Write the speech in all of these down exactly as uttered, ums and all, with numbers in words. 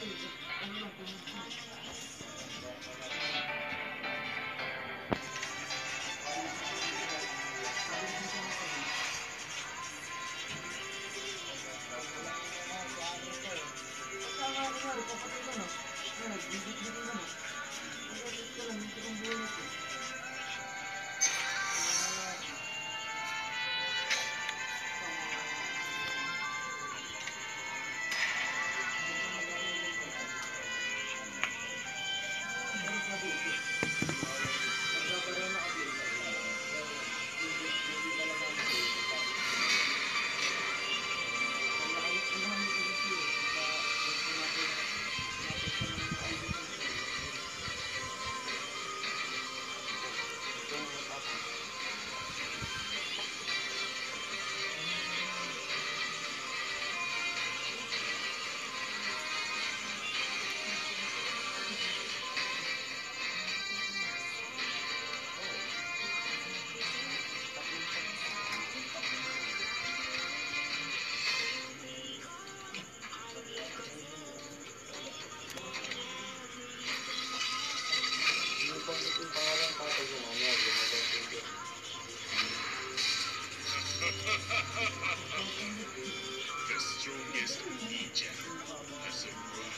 The strongest ninja has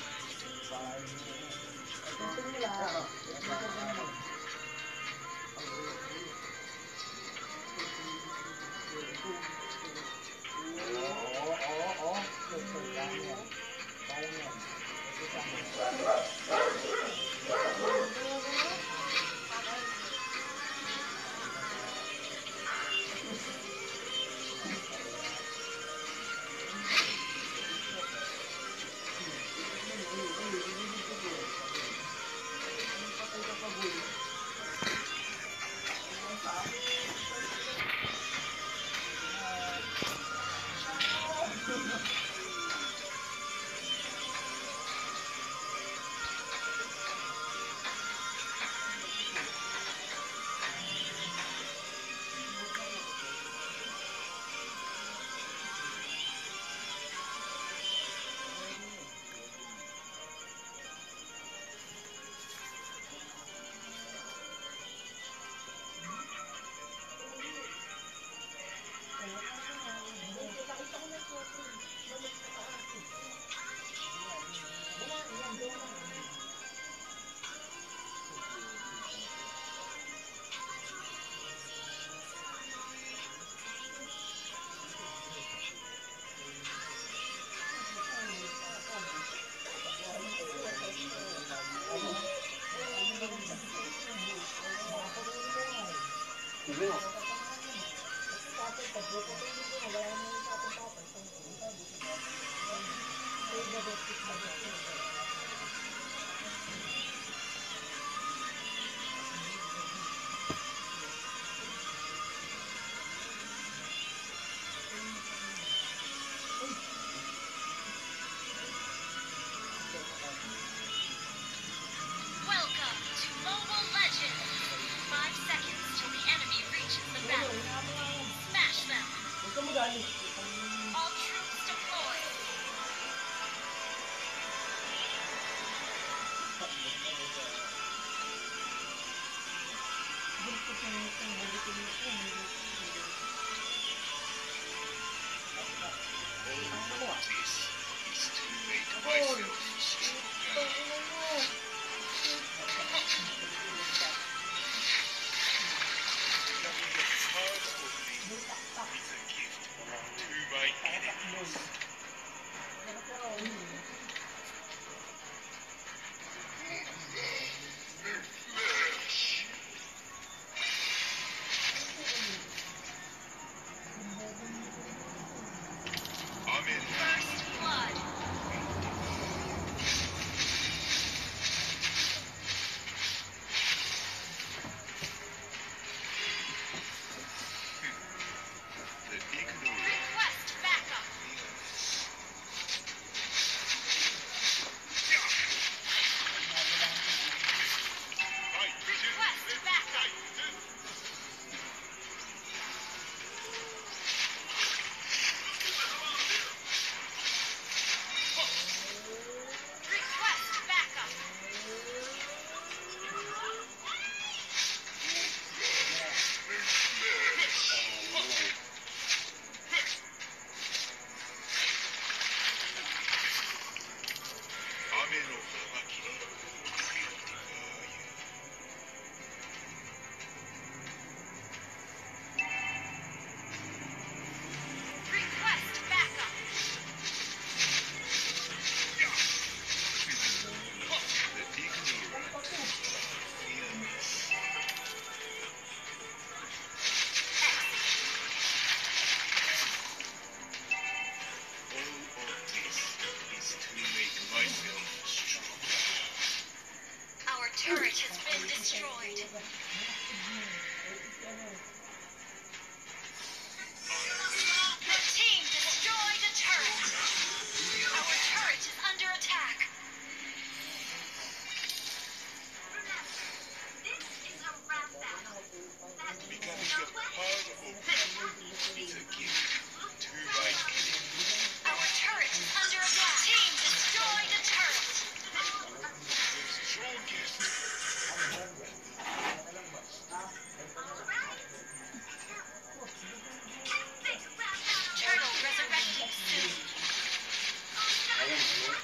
Welcome to Mobile Legends! Five seconds till the enemy reaches the battle. Smash them! All troops deployed! This is to make myself stronger. Part of me is a gift to my enemies. Their flesh. I'm in. First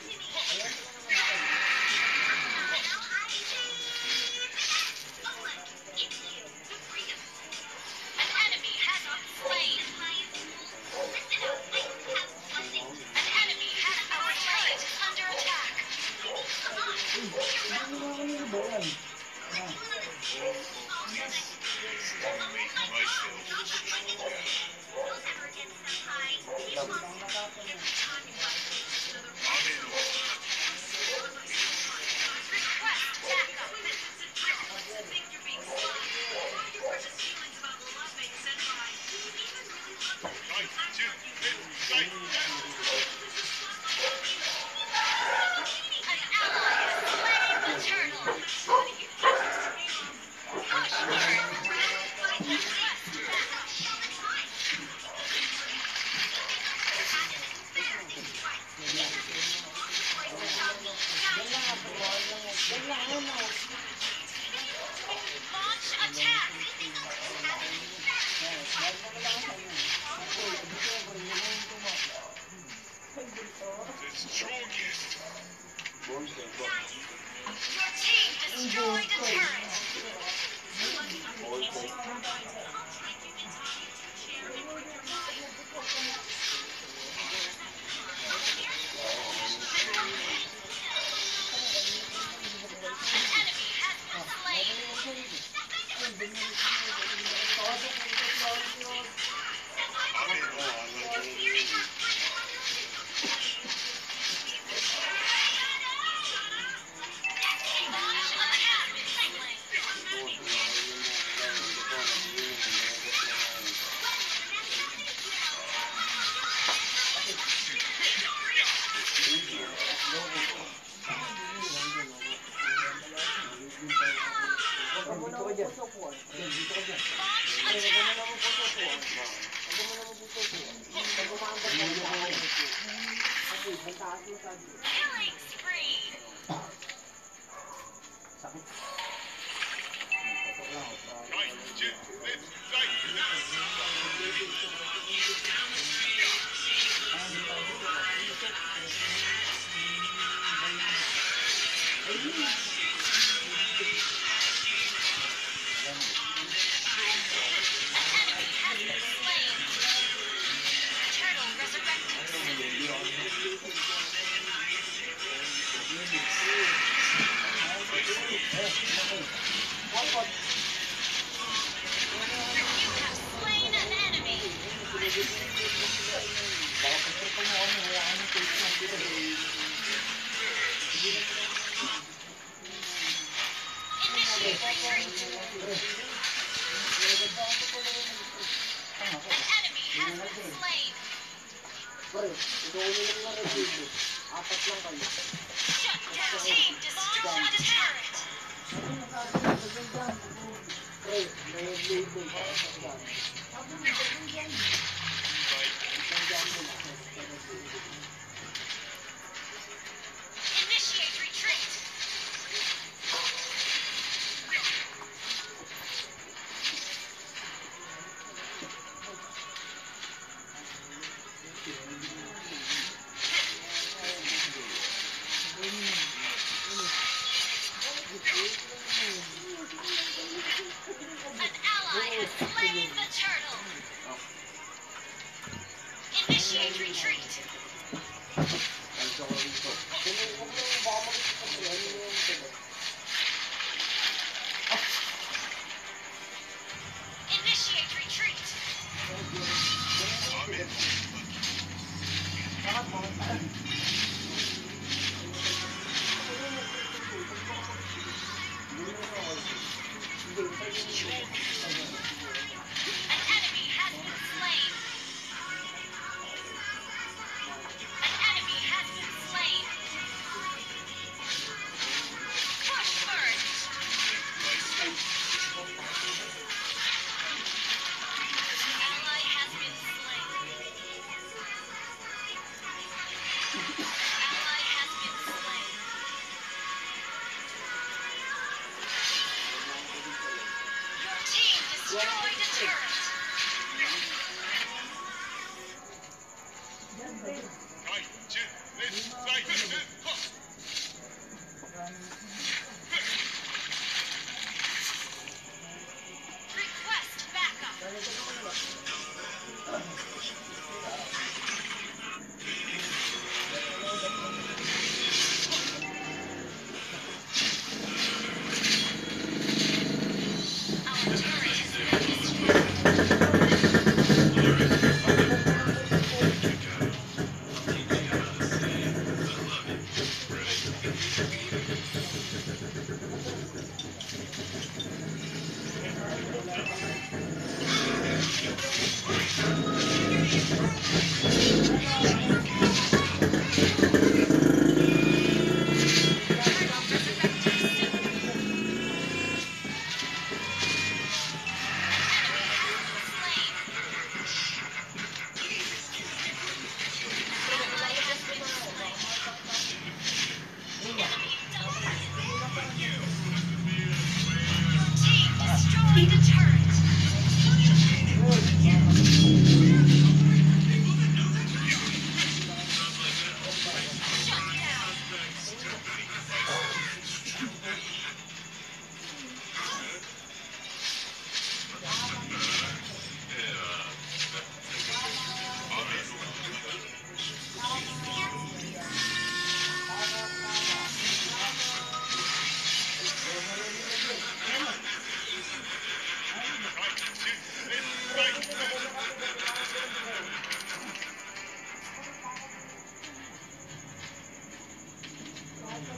An enemy has been slain. An enemy has our turret is under attack. Make myself stronger. I'm in order. Request backup. Right, two, left, right, An ally has slain the turtle. Push through. Request backup. Launch attack. the strongest. Your team destroyed a turret. An enemy has been slain. I'm in order. Launch attack. Launch attack. Killing spree. Right, two, left, right, An enemy has been slain. Turtle resurrected soon. You have slain an enemy. Initiate retreat. An enemy has been slain. Shut down. Team destroyed a turret. Initiate retreat. An ally has slain the turtle. Initiate retreat. Initiate retreat. I'm in An enemy has been slain. An enemy has been slain. Push first. Ally has been slain. Ally has been slain. Your team destroyed a turret. right, two, left, right,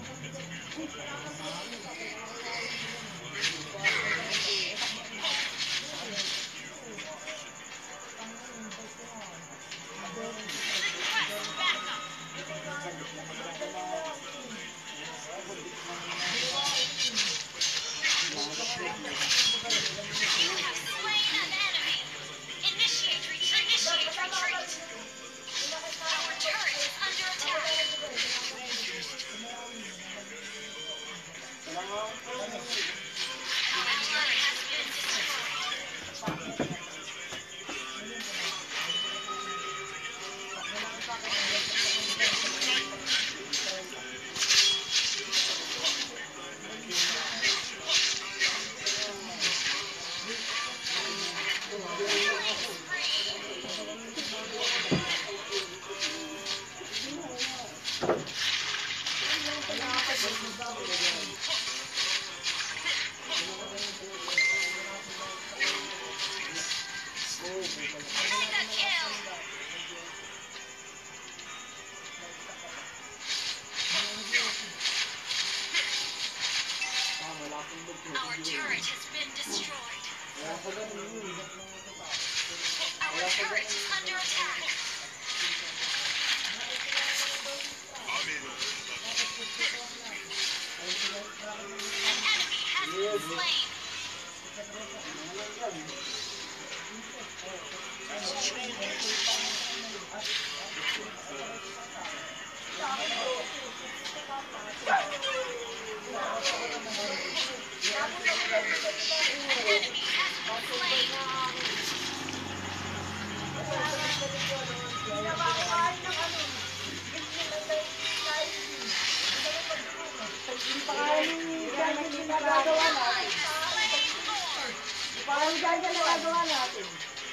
Request backup. You have slain an enemy. Initiate retreat. Initiate retreat. Our turret is under attack. Our turret has been destroyed. Killing spree. Mega kill. Our turret has been destroyed. Our turret is under attack. I'm in. An enemy has been slain. An enemy has been slain. Ally has slain Lord. Parang dyan dyan nagagawa natin.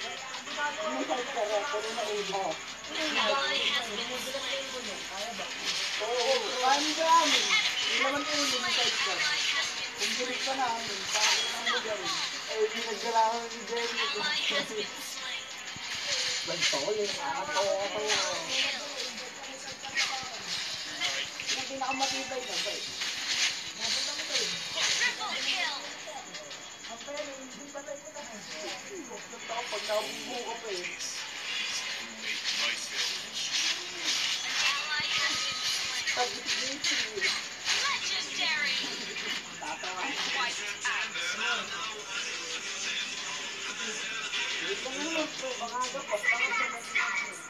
Ally has been slain. Oo, parang dyan. Hindi Enemy naman has ulo been ng slain. side ka. Ally has Kung been bilis slain. pa namin, bakit ang mo gawin? Eh, hindi nagkailangan ni Jerry. Ally has been slain. Ganito, yung nakakatawa ko. Double kill. Yung pinakamatibay na, guys. Triple kill. Ang pera, hindi pa tayo na. Yung tao, pag nabubuo ka pa eh. Make myself. An ally has been slain. Pag-ibig, Legendary. tatawa. Wiped out. Ito na naman, bro. Pangaga pa. Pangaga pa.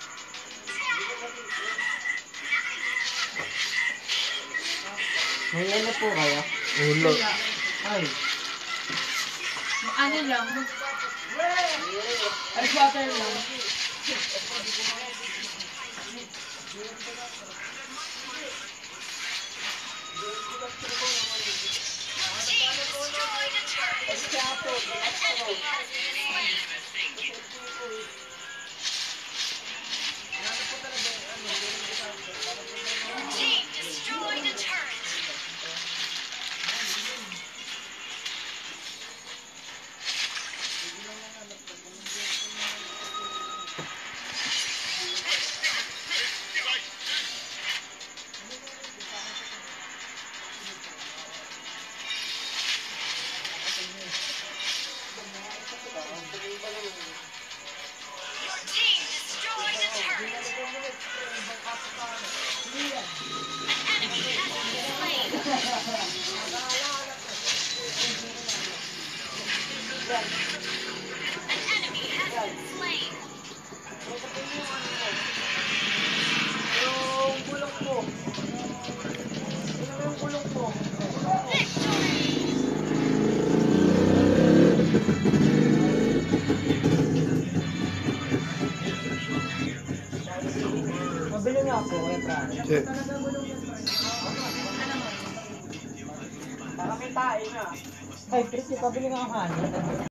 May ano po kaya? Ulo. Ay, Ano lang? Ice water lang. Team destroyed a turret. An enemy has been slain. Team destroyed a turret. Your team destroyed a turret. An enemy has been slain. An enemy has been slain. Yung bulok mo. Ano yung bulok mo? Victory. mabili nga po, eh, Fran. Check. Baka may tae na. Ay, Chris, pabili nga ang kanin.